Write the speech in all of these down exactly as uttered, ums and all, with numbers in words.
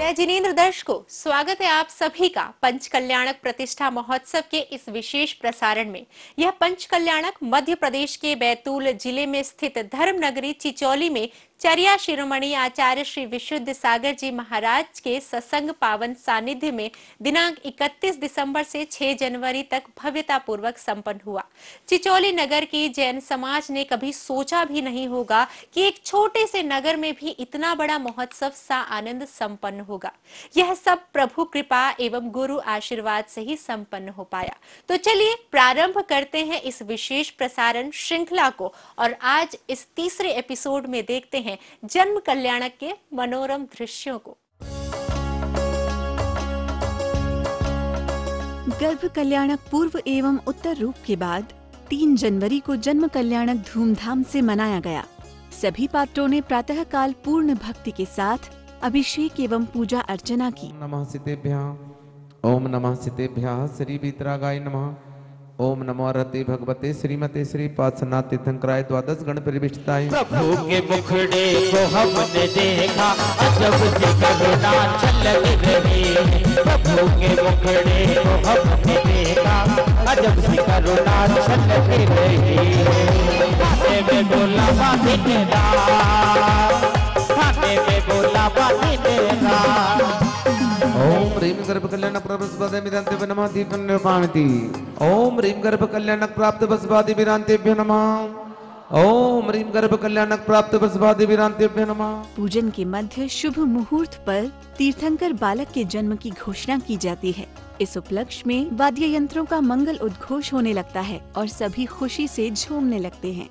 जय जिनेंद्र दर्शकों, स्वागत है आप सभी का पंच कल्याणक प्रतिष्ठा महोत्सव के इस विशेष प्रसारण में। यह पंच कल्याणक मध्य प्रदेश के बैतूल जिले में स्थित धर्म नगरी चिचौली में चर्या शिरोमणि आचार्य श्री विशुद्ध सागर जी महाराज के सत्संग पावन सानिध्य में दिनांक इकतीस दिसंबर से छह जनवरी तक भव्यता पूर्वक संपन्न हुआ। चिचौली नगर की जैन समाज ने कभी सोचा भी नहीं होगा कि एक छोटे से नगर में भी इतना बड़ा महोत्सव सा आनंद संपन्न होगा। यह सब प्रभु कृपा एवं गुरु आशीर्वाद से ही संपन्न हो पाया। तो चलिए प्रारंभ करते हैं इस विशेष प्रसारण श्रृंखला को और आज इस तीसरे एपिसोड में देखते हैं जन्म कल्याणक के मनोरम दृश्यों को। गर्भ कल्याणक पूर्व एवं उत्तर रूप के बाद तीन जनवरी को जन्म कल्याणक धूमधाम से मनाया गया। सभी पात्रों ने प्रातः काल पूर्ण भक्ति के साथ अभिषेक एवं पूजा अर्चना की। नमः सिद्धेभ्यः ओम नमः सिद्धेभ्यः श्री वीतरागाय नमः। ओम नमो रते भगवते श्रीमते श्री पार्श्वनाथ तीर्थंकराय द्वादश गण परिविष्टाय। प्रभु के मुखड़े को हमने देखा, अजब सी करुणा छलक रही। प्रभु के मुखड़े को हमने देखा, अजब सी करुणा छलक रही। खाने में बोला बाधी तेरा, खाने में बोला बाधी तेरा। ओम ह्रीं गर्भ कल्याणक प्राप्त मिदान्तेभ्यो नमः दीपं निर्मामति। ओम ह्रीं गर्भ कल्याणक प्राप्त बसवादि विरांतेभ्यो नमः। ओम ह्रीं गर्भ कल्याणक प्राप्त बसवादि विरांतेभ्यो नमः। पूजन के मध्य शुभ मुहूर्त पर तीर्थंकर बालक के जन्म की घोषणा की जाती है। इस उपलक्ष्य में वाद्य यंत्रों का मंगल उद्घोष होने लगता है और सभी खुशी से झूमने लगते हैं।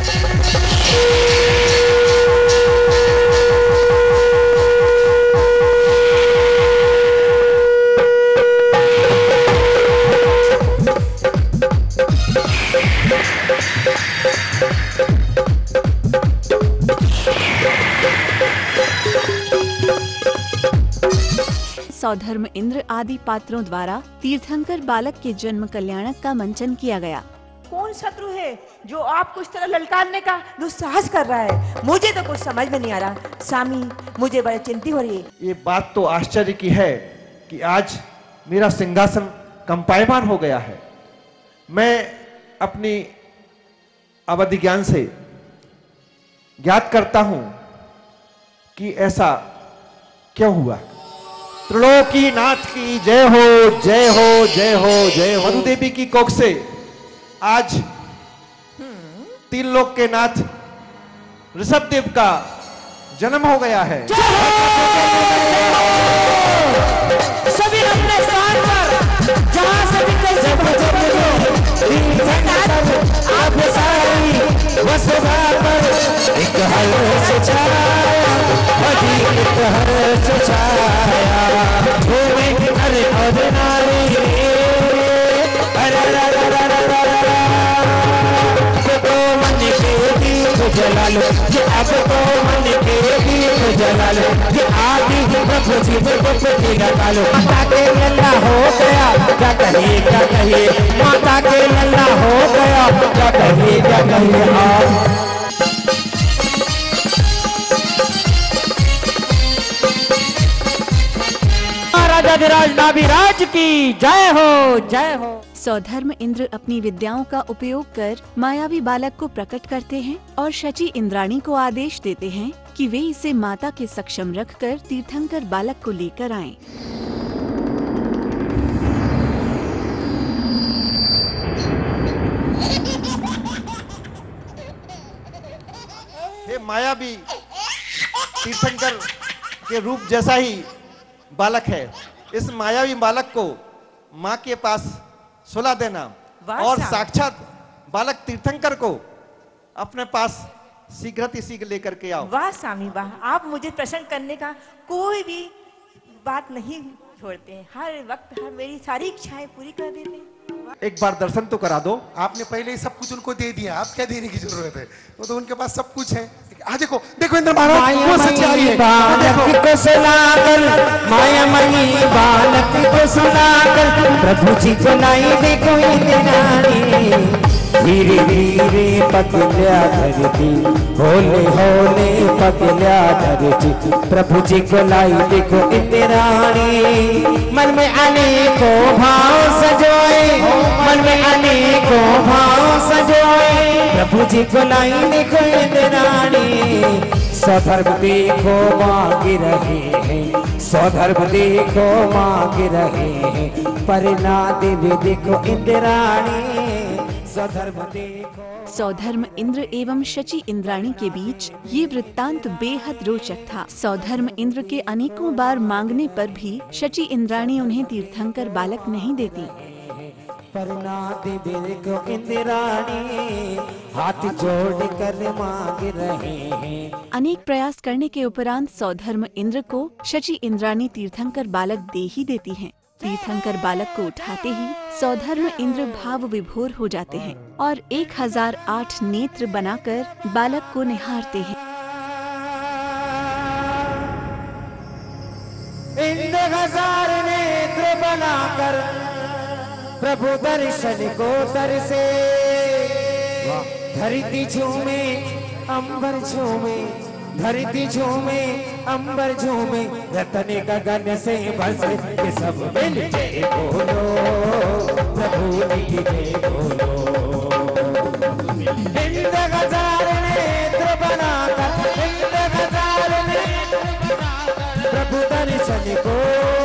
सौधर्म इंद्र आदि पात्रों द्वारा तीर्थंकर बालक के जन्म कल्याणक का मंचन किया गया। कौन शत्रु है जो आपको इस तरह ललकारने का दुस्साहस कर रहा है? मुझे तो कुछ समझ में नहीं आ रहा। स्वामी, मुझे बड़ी चिंता हो रही है। ये बात तो आश्चर्य की है कि आज मेरा सिंहासन कंपायमान हो गया है। मैं अपनी अवधि ज्ञान से ज्ञात करता हूं कि ऐसा क्यों हुआ। त्रिलोकी नाथ की जय हो, जय हो, जय हो, जय हो। मधु देवी की कोख से आज तीन लोक के नाथ ऋषभ देव का जन्म हो गया है। सभी अपने स्थान पर जहां से भी कैसे आप सारी वसुधा पर एक हर्ष छाया, अधिक हर्ष छाया। भूमि हरे और नारी, अरे तो मन के दीप जला लो, ये अब तो मन के दीप जला लो, ये आदि प्रभु जी प्रभु जी लगा लो। माता के लल्ला हो गया, क्या कहिए क्या कहिए, माता के लल्ला हो गया, क्या कहिए क्या कहिए। आप राजाधिराज नाभिराज की जय हो, जय हो। सौधर्म इंद्र अपनी विद्याओं का उपयोग कर मायावी बालक को प्रकट करते हैं और शची इंद्राणी को आदेश देते हैं कि वे इसे माता के सक्षम रखकर तीर्थंकर बालक को लेकर आएं। हे मायावी तीर्थंकर के रूप जैसा ही बालक है, इस मायावी बालक को माँ के पास सुला देना और साक्षात बालक तीर्थंकर को अपने पास शीघ्र ही शीघ्र लेकर के आओ। वाह स्वामी वाह, आप मुझे प्रसन्न करने का कोई भी बात नहीं छोड़ते हैं। हर वक्त हर मेरी सारी इच्छाएं पूरी कर देते हैं। एक बार दर्शन तो करा दो। आपने पहले ही सब कुछ उनको दे दिया, आप क्या देने की जरूरत है? वो तो उनके पास सब कुछ है। आ देखो देखो इंद्र महाराज, वो सच्चाई है। बालक को सुनाकर, मायामयी बालक को सुनाकर, प्रभु जी को लाई देखो इंद्राणी। धीरे धीरे पगल्या धरती, होले होले पगल्या धरती। प्रभु जी को लाई देखो इंद्राणी, मन में अनेकों भाव सजोए, मन में अनेकों भाव सजोए। प्रभु जी को लाई देखो इंद्राणी, स्वधर्म देखो मांग रहे हैं, स्वधर्म देखो मांग रहे हैं। परिणा देवी देखो इंद्राणी, स्वधर्म देखो। सौधर्म इंद्र एवं शची इंद्राणी के बीच ये वृत्तांत बेहद रोचक था। सौधर्म इंद्र के अनेकों बार मांगने पर भी शची इंद्राणी उन्हें तीर्थंकर बालक नहीं देती। परिणा देवी देखो इंद्राणी, हाथ जोड़ कर मांग रहे हैं। अनेक प्रयास करने के उपरांत सौधर्म इंद्र को शची इंद्राणी तीर्थंकर बालक दे ही देती हैं। तीर्थंकर बालक को उठाते ही सौधर्म इंद्र भाव विभोर हो जाते हैं और एक हजार आठ नेत्र बनाकर बालक को निहारते हैं। इंद्र हजार नेत्र बनाकर प्रभु दर्शन को तरसे, धरती झूमे अंबर झूमे, धरती झूमे अंबर झूमे। रतन गगन से बरसे के सब मिल जय बोलो, प्रभु की जय बोलो। इंद्र हजार नेत्र बनाकर, इंद्र हजार नेत्र बनाकर प्रभु दर्शन को।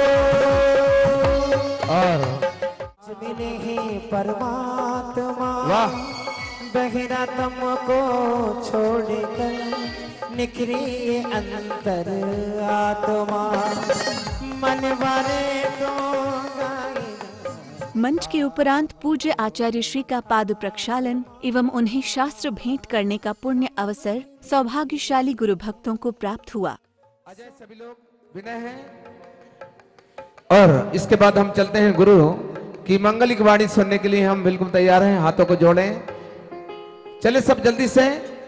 और मिले हैं परमात्मा, वाह। बहिरा तुमको छोड़कर निकली अंतर आत्मा, मन वाले तो गाए। मंच के उपरांत पूज्य आचार्य श्री का पाद प्रक्षालन एवं उन्हें शास्त्र भेंट करने का पुण्य अवसर सौभाग्यशाली गुरु भक्तों को प्राप्त हुआ। अजय सभी लोग विनय हैं। और इसके बाद हम चलते हैं गुरु की मंगलिक वाणी सुनने के लिए। हम बिल्कुल तैयार हैं, हाथों को जोड़ें। चले सब जल्दी से।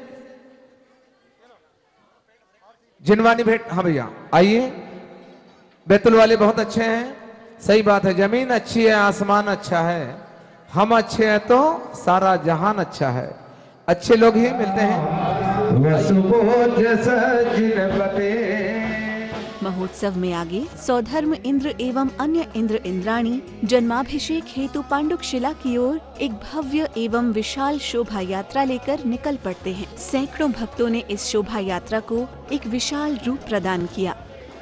जिनवानी भेंट, हाँ भैया आइए। बैतुल वाले बहुत अच्छे हैं, सही बात है। जमीन अच्छी है, आसमान अच्छा है, हम अच्छे हैं तो सारा जहान अच्छा है। अच्छे लोग ही मिलते हैं। महोत्सव में आगे सौधर्म इंद्र एवं अन्य इंद्र इंद्राणी जन्माभिषेक हेतु पांडुकशिला की ओर एक भव्य एवं विशाल शोभा यात्रा लेकर निकल पड़ते हैं। सैकड़ों भक्तों ने इस शोभा यात्रा को एक विशाल रूप प्रदान किया।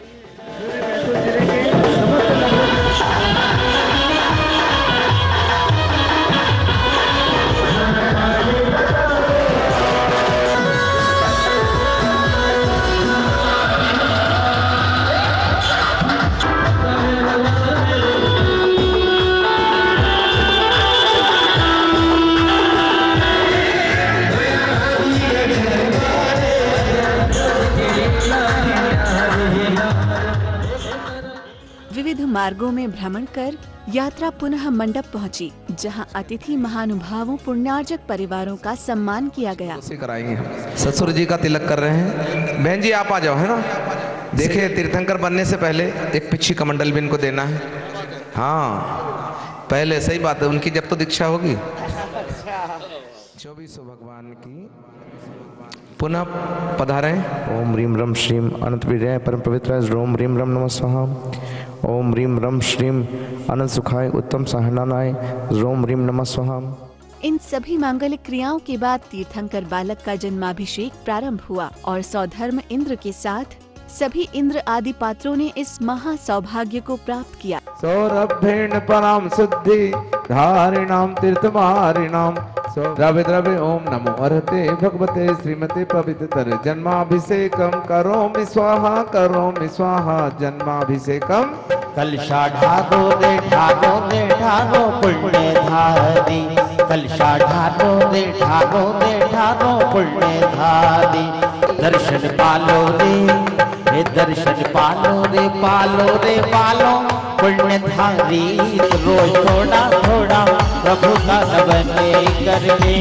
विविध मार्गों में भ्रमण कर यात्रा पुनः मंडप पहुंची, जहां अतिथि महानुभावों पुण्यार्जक परिवारों का सम्मान किया गया। उसे कराएंगे हम। ससुर जी का तिलक कर रहे हैं। बहन जी आप आ जाओ, है ना। देखिए तीर्थंकर बनने से पहले एक पिछी कमंडल भी इनको देना है। हाँ पहले, सही बात है, उनकी जब तो दीक्षा होगी। चौबीसों भगवान की पुनः पधारें। ओम रीम रम श्रीम अनंत विजय परम पवित्र ओम रीम रम नमः स्वाहा। ओम रीम रम श्रीम अनंत सुखाय उत्तम सहनानाय ओम रीम नमः स्वाहा। इन सभी मांगलिक क्रियाओं के बाद तीर्थंकर बालक का जन्माभिषेक प्रारंभ हुआ और सौधर्म इंद्र के साथ सभी इंद्र आदि पात्रों ने इस महा सौभाग्य को प्राप्त किया। सौरभेण पराम शुद्धि धारिणाम तीर्थमारिणाम द्रव्य द्रव्य ओम नमो अर्हते भगवते श्रीमते पवित्र जन्माभिषेकम करोमि स्वाहा करोमि स्वाहा जन्माभिषेकम। कलशा ढारो रे ढारो रे ढारो पुण्य धारी, कलशा ढारो रे ढारो रे ढारो पुण्य धारी। दर्शन पालो रे हे दर्शन पालो रे पालो रे पालो पुण्य धारी। रोज थोड़ा थोड़ा प्रभु का बने कर ले।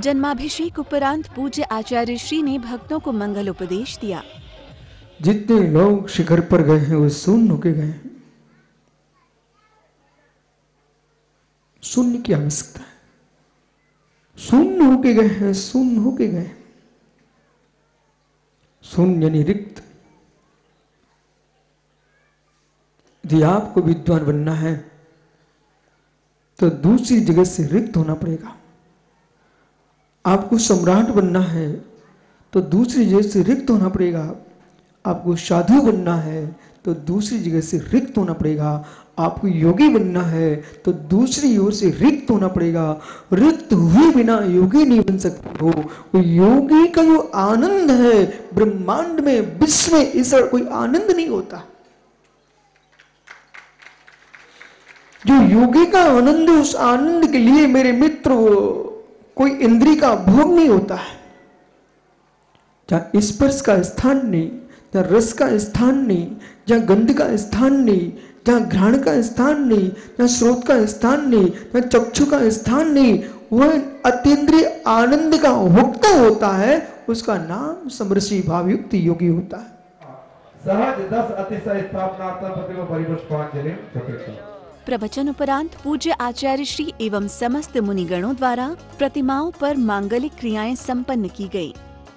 जन्माभिषेक उपरांत पूज्य आचार्य श्री ने भक्तों को मंगल उपदेश दिया। जितने लोग शिखर पर गए हैं वो शून्य होके गए हैं। शून्य की आवश्यकता है। शून्य होके गए हैं, शून्य होके गए। शून्य यानी रिक्त। यदि आपको विद्वान बनना है तो दूसरी जगह से रिक्त होना पड़ेगा। आपको सम्राट बनना है तो दूसरी जगह से रिक्त होना पड़ेगा। आपको साधु बनना है तो दूसरी जगह से रिक्त होना पड़ेगा। आपको योगी बनना है तो दूसरी ओर से रिक्त होना पड़ेगा। रिक्त हुए बिना योगी नहीं बन सकते हो। वो योगी का जो आनंद है ब्रह्मांड में, विश्व में, इस कोई आनंद नहीं होता। जो योगी का आनंद, उस आनंद के लिए मेरे मित्र कोई इंद्री का भोग नहीं होता है। जहां स्पर्श का स्थान नहीं, जहां रस का स्थान नहीं, जहां गंध का स्थान नहीं, जहां घ्राण का स्थान नहीं, जहां स्रोत का स्थान नहीं, जहां चक्षु का स्थान नहीं, वह अतीन्द्रिय आनंद का भोक्ता होता है। उसका नाम समरसी भावयुक्त योगी होता है। सहज दस अतिशय स्थापनार्थम प्रतिमा परिपुष्पांजलि चतुर्थ। प्रवचन उपरांत पूज्य आचार्य श्री एवं समस्त मुनिगणों द्वारा प्रतिमाओं पर मांगलिक क्रियाएं संपन्न की गयी।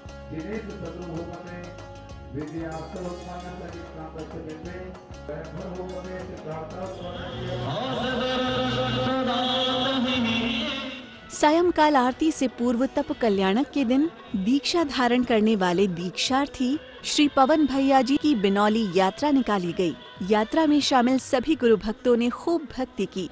सायंकाल आरती से पूर्व तप कल्याणक के दिन दीक्षा धारण करने वाले दीक्षार्थी श्री पवन भैया जी की बिनौली यात्रा निकाली गई। यात्रा में शामिल सभी गुरु भक्तों ने खूब भक्ति की।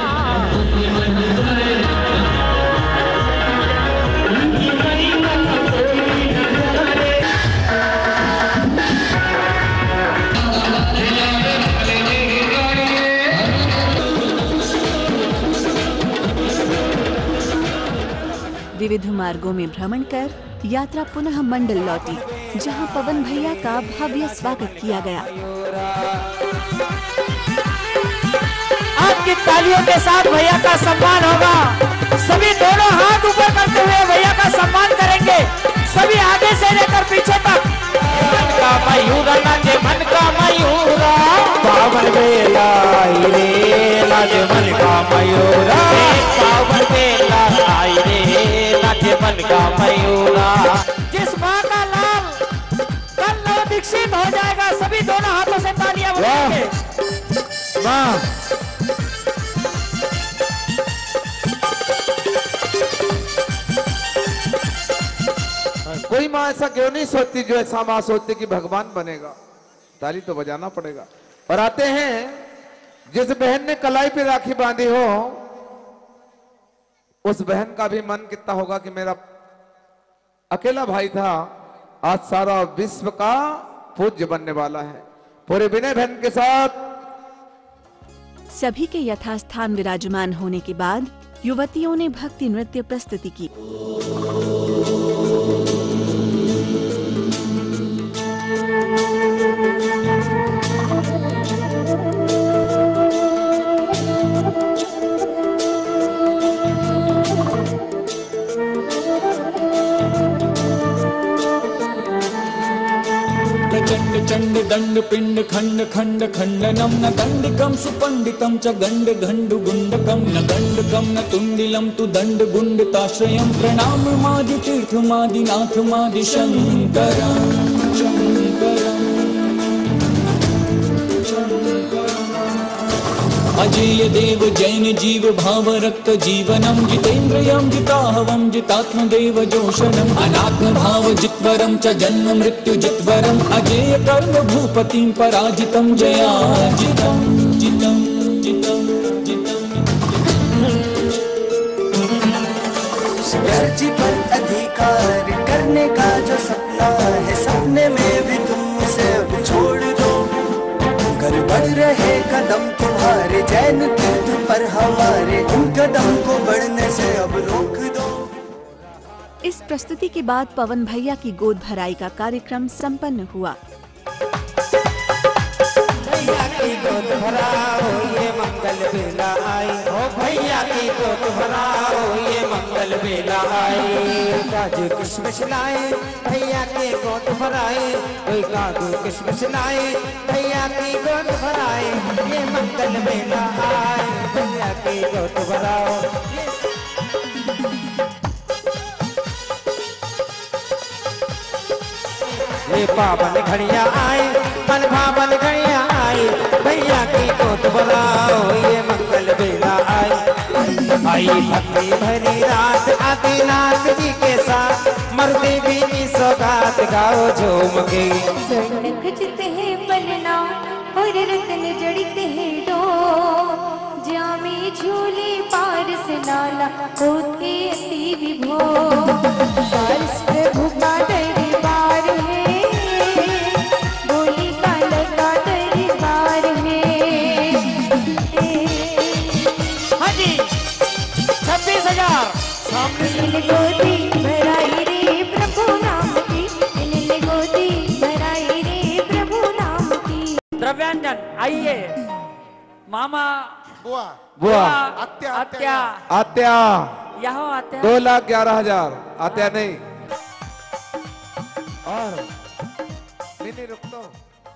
विविध मार्गों में भ्रमण कर यात्रा पुनः मंडल लौटी, जहां पवन भैया का भव्य स्वागत किया गया। आपकी तालियों के साथ भैया का सम्मान होगा। सभी दोनों हाथ ऊपर करते हुए भैया का सम्मान करेंगे। सभी आगे से लेकर पीछे तक। मन का मयूरा नाचे, मन का मयूरा पावन बेला रे नाचे, मन का मयूरा पावन बेला रे नाचे, मन का मयूरा। जिस माँ का लाल कल नव दीक्षित हो जाएगा, सभी दोनों हाथों से तालियां बजाएंगे। वाह कोई माँ ऐसा क्यों नहीं सोचती जो ऐसा माँ सोचती कि भगवान बनेगा। ताली तो बजाना पड़ेगा। और आते हैं, जिस बहन ने कलाई पे राखी बांधी हो उस बहन का भी मन कितना होगा कि मेरा अकेला भाई था, आज सारा विश्व का पूज्य बनने वाला है। पूरे विनय बहन के साथ सभी के यथास्थान विराजमान होने के बाद युवतियों ने भक्ति नृत्य प्रस्तुति की। चंड चंड दंड पिंड खंड खंड खंडनम न दंडिकम सुपंडितम च गंड घंड गुंडकम न गंडकम न तुंडिलम तु दंड गुंडताश्रयम प्रणाम मादि तीर्थ मादि नाथ मादि शंकरम शंकरम अजेय देव जैन जीव भाव रक्त जीवनम जितेन्द्रियम जिताहवम जितात्म देव जोषणम अनात्म भाव जित्वरम च जन्म मृत्यु जित्वरम अजेय कर्म भूपतिम पराजितम जयाजितम जितम जितम जितम धरती पर अधिकार करने का जो सपना है, सपने में भी तुम उसे अब छोड़ दो। कर बढ़ रहे कदम तुम्हारे जैन तीर्थ पर हमारे, उन कदम को बढ़ने से अब रोक दो। इस प्रस्तुति के बाद पवन भैया की गोद भराई का कार्यक्रम संपन्न हुआ। भैया की गोद भराओ ये मंगल बेला आई, हो भैया की गोद भराओ ये मंगल बेला आए, काजू किशमिश लाए भैया की गोद भराए, कोई काजू किशमिश लाए भैया की गोद भराए, ये मंगल बेला आए भैया की गोद भराओ। ये पावन घड़िया आए, मन भावन घड़िया आए भैया की गोद भराओ, ये मंगल बेला आए। आई भक्ति भरी रात आदिनाथ जी के साथ, मरते भी की सौगात गाओ झूम के। स्वर्ण खचित है पलना और रत्न जड़ित है डो, जामे झूले पारस नाला होते अति विभो। पारस प्रभु का दरबार है, बोली काल का दरबार है। हाँ जी, छब्बीस हजार सामने गोदी भराई रे प्रभु नाम की, नील गोदी भराई रे प्रभु नाम की। द्रव्यांजन आइए, मामा बुआ बुआ आत्या आत्या आत्या यहाँ आते हैं। दो लाख ग्यारह हजार आत्या नहीं और नहीं नहीं रुक तो।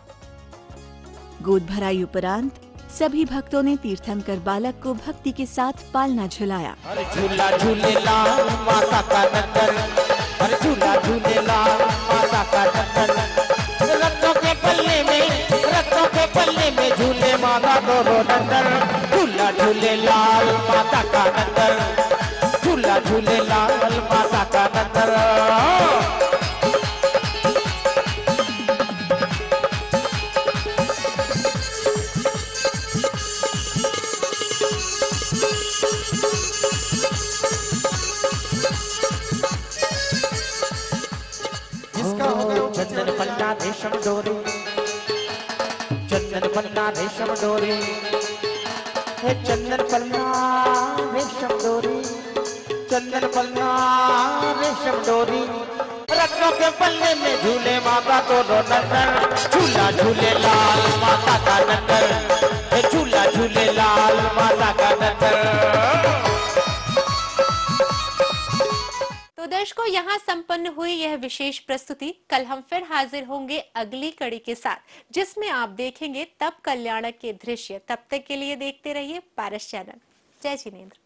गोद भराई उपरांत सभी भक्तों ने तीर्थंकर बालक को भक्ति के साथ पालना झुलाया। अरे झूला झूलेला माता का नंदन, अरे झूला झूलेला माता का नंदन, रत्नों के पल्ले में रत्नों के पल्ले में झूले माता दोनों नंदन, झूला झूले लाल माता का नंदन, झूला झूले लाल माता का नंदन। चंदन पन्ना रेशम डोरी, चंदन पन्ना रेशम डोरी, हे चंदन पन्ना रेशम डोरी, चंदन पन्ना रेशम डोरी, रत्नों के पल्ले में झूले माता दोनों नंदन, झूला झूले लाल माता का नंदन, हे झूला झूले लाल माता का नंदन। तो दर्शकों, यहाँ संपन्न हुई यह विशेष प्रस्तुति। कल हम फिर हाजिर होंगे अगली कड़ी के साथ, जिसमें आप देखेंगे तब कल्याणक के दृश्य। तब तक के लिए देखते रहिए पारस चैनल। जय जिनेंद्र।